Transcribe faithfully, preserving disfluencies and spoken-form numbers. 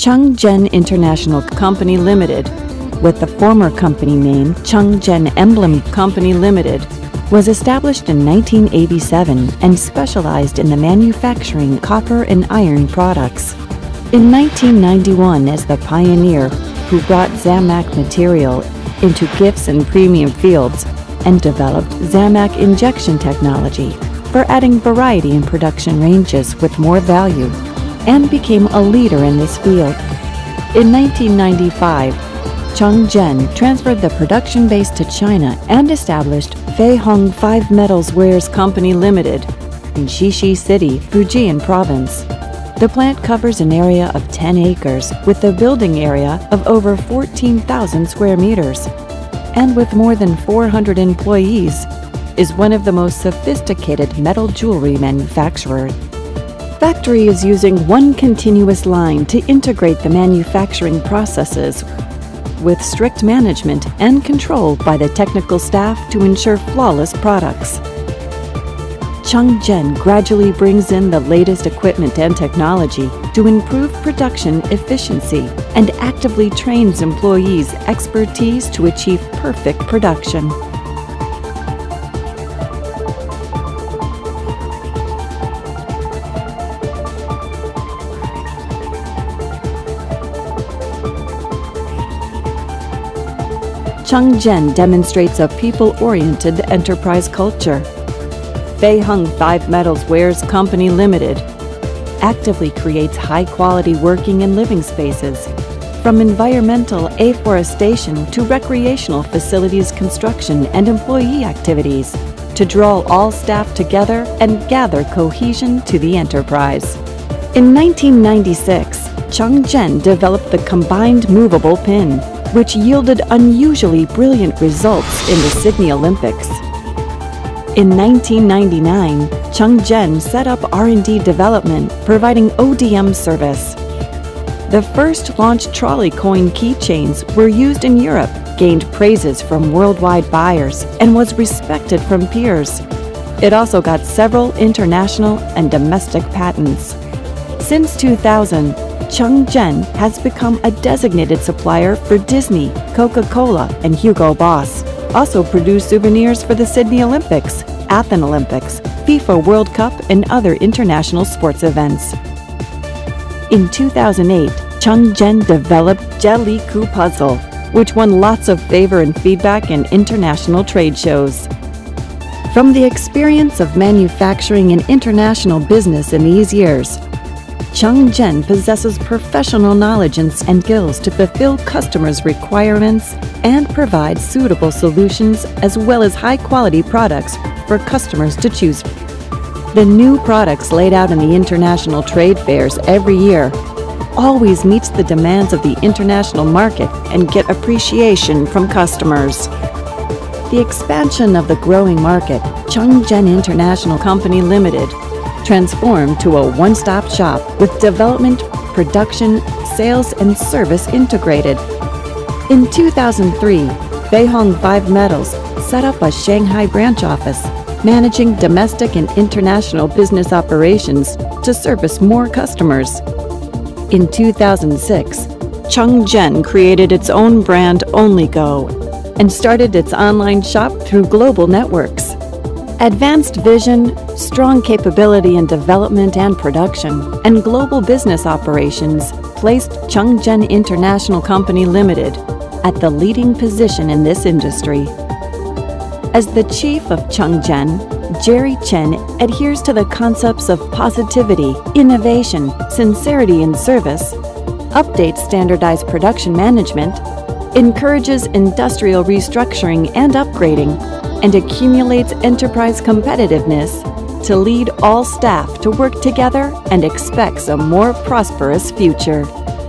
Chung Jen International Company Limited, with the former company name Chung Jen Emblem Company Limited, was established in nineteen eighty-seven and specialized in the manufacturing copper and iron products. In nineteen ninety-one, as the pioneer who brought Zamac material into gifts and premium fields and developed Zamac injection technology for adding variety in production ranges with more value, and became a leader in this field. In nineteen ninety-five, Chung Jen transferred the production base to China and established Fei Hong Five Metals Wares Company Limited in Xixi City, Fujian Province. The plant covers an area of ten acres with a building area of over fourteen thousand square meters, and with more than four hundred employees, is one of the most sophisticated metal jewelry manufacturers. Factory is using one continuous line to integrate the manufacturing processes with strict management and control by the technical staff to ensure flawless products. Chung Jen gradually brings in the latest equipment and technology to improve production efficiency and actively trains employees' expertise to achieve perfect production. Chung Jen demonstrates a people-oriented enterprise culture. Fei Hong Five Metals Wares Company Limited actively creates high-quality working and living spaces, from environmental afforestation to recreational facilities construction and employee activities, to draw all staff together and gather cohesion to the enterprise. In nineteen ninety-six, Chung Jen developed the combined movable pin, which yielded unusually brilliant results in the Sydney Olympics. In nineteen ninety-nine, Chung Jen set up R and D development, providing O D M service. The first launched trolley coin keychains were used in Europe, gained praises from worldwide buyers, and was respected from peers. It also got several international and domestic patents. Since two thousand, Chung Jen has become a designated supplier for Disney, Coca-Cola, and Hugo Boss. Also produced souvenirs for the Sydney Olympics, Athens Olympics, FIFA World Cup, and other international sports events. In two thousand eight, Chung Jen developed Jeliku Puzzle, which won lots of favor and feedback in international trade shows. From the experience of manufacturing and international business in these years, Chung Jen possesses professional knowledge and skills to fulfill customers' requirements and provide suitable solutions as well as high-quality products for customers to choose. The new products laid out in the international trade fairs every year always meets the demands of the international market and get appreciation from customers. The expansion of the growing market, Chung Jen International Company Limited, transformed to a one-stop shop with development, production, sales, and service integrated. In two thousand three, Fei Hong Five Metals set up a Shanghai branch office, managing domestic and international business operations to service more customers. In two thousand six, Chung Jen created its own brand OnlyGo and started its online shop through global networks. Advanced vision, strong capability in development and production, and global business operations placed Chung Jen International Company Limited at the leading position in this industry. As the chief of Chung Jen, Jerry Chen adheres to the concepts of positivity, innovation, sincerity in service, updates standardized production management, encourages industrial restructuring and upgrading, and accumulates enterprise competitiveness to lead all staff to work together and expects a more prosperous future.